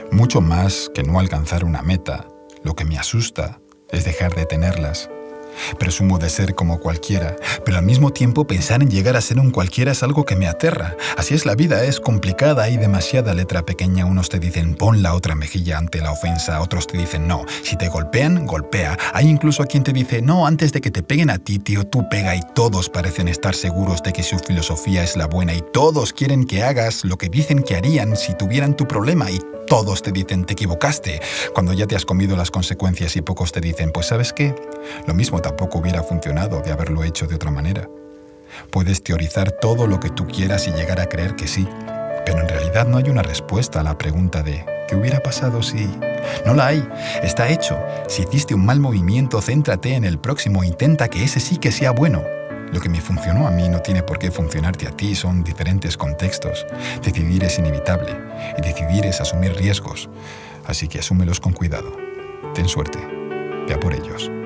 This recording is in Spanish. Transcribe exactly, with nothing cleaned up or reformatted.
Mucho más que no alcanzar una meta, lo que me asusta es dejar de tenerlas. Presumo de ser como cualquiera, pero al mismo tiempo pensar en llegar a ser un cualquiera es algo que me aterra. Así es la vida, es complicada, hay demasiada letra pequeña. Unos te dicen pon la otra mejilla ante la ofensa, otros te dicen no. Si te golpean, golpea. Hay incluso a quien te dice no, antes de que te peguen a ti, tío, tú pega. Y todos parecen estar seguros de que su filosofía es la buena y todos quieren que hagas lo que dicen que harían si tuvieran tu problema y todos te dicen te equivocaste cuando ya te has comido las consecuencias y pocos te dicen pues ¿sabes qué? Lo mismo tampoco hubiera funcionado de haberlo hecho de otra manera. Puedes teorizar todo lo que tú quieras y llegar a creer que sí, pero en realidad no hay una respuesta a la pregunta de ¿qué hubiera pasado si...? No la hay, está hecho. Si hiciste un mal movimiento, céntrate en el próximo, intenta que ese sí que sea bueno. Lo que me funcionó a mí no tiene por qué funcionarte a ti, son diferentes contextos. Decidir es inevitable, y decidir es asumir riesgos. Así que asúmelos con cuidado. Ten suerte, ve a por ellos.